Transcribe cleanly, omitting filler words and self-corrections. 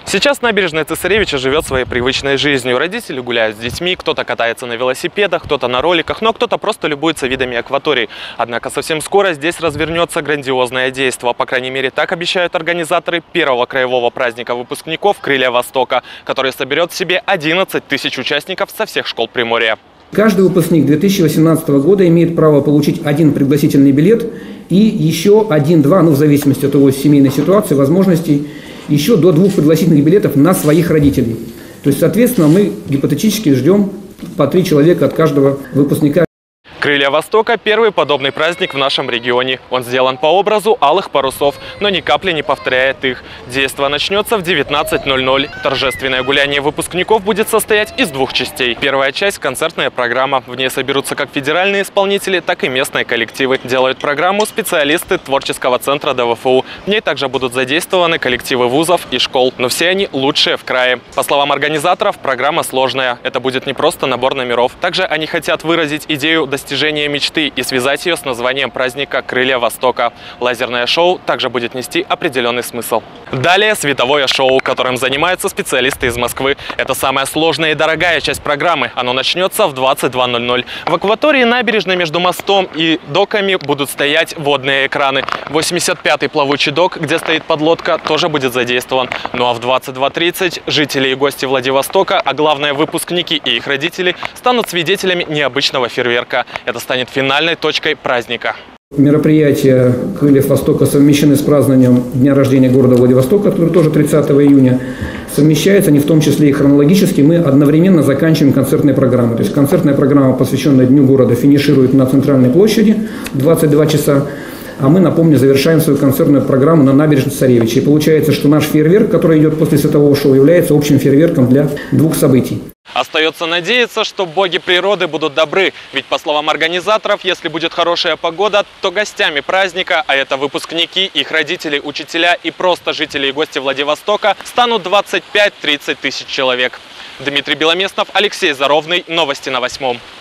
Сейчас набережная Цесаревича живет своей привычной жизнью. Родители гуляют с детьми, кто-то катается на велосипедах, кто-то на роликах, но кто-то просто любуется видами акваторий. Однако совсем скоро здесь развернется грандиозное действо. По крайней мере, так обещают организаторы первого краевого праздника выпускников «Крылья Востока», который соберет в себе 11 тысяч участников со всех школ Приморья. Каждый выпускник 2018 года имеет право получить один пригласительный билет и еще один-два, в зависимости от его семейной ситуации, возможностей, еще до 2 пригласительных билетов на своих родителей. То есть, соответственно, мы гипотетически ждем по 3 человека от каждого выпускника. «Крылья Востока» – первый подобный праздник в нашем регионе. Он сделан по образу алых парусов, но ни капли не повторяет их. Действо начнется в 19:00. Торжественное гуляние выпускников будет состоять из 2 частей. Первая часть – концертная программа. В ней соберутся как федеральные исполнители, так и местные коллективы. Делают программу специалисты творческого центра ДВФУ. В ней также будут задействованы коллективы вузов и школ. Но все они лучшие в крае. По словам организаторов, программа сложная. Это будет не просто набор номеров. Также они хотят выразить идею достижения мечты и связать ее с названием праздника «Крылья Востока». Лазерное шоу также будет нести определенный смысл. Далее световое шоу, которым занимаются специалисты из Москвы. Это самая сложная и дорогая часть программы. Оно начнется в 22:00. В акватории набережной между мостом и доками будут стоять водные экраны. 85-й плавучий док, где стоит подлодка, тоже будет задействован. Ну а в 22:30 жители и гости Владивостока, а главное выпускники и их родители, станут свидетелями необычного фейерверка. Это станет финальной точкой праздника. Мероприятия «Крыльев Востока» совмещены с празднованием дня рождения города Владивостока, который тоже 30 июня. Совмещаются они в том числе и хронологически. Мы одновременно заканчиваем концертные программы. То есть концертная программа, посвященная Дню города, финиширует на центральной площади в 22 часа. А мы, напомню, завершаем свою концертную программу на набережной Цесаревича. И получается, что наш фейерверк, который идет после светового шоу, является общим фейерверком для 2 событий. Остается надеяться, что боги природы будут добры. Ведь, по словам организаторов, если будет хорошая погода, то гостями праздника, а это выпускники, их родители, учителя и просто жители и гости Владивостока, станут 25-30 тысяч человек. Дмитрий Беломестнов, Алексей Заровный. Новости на 8.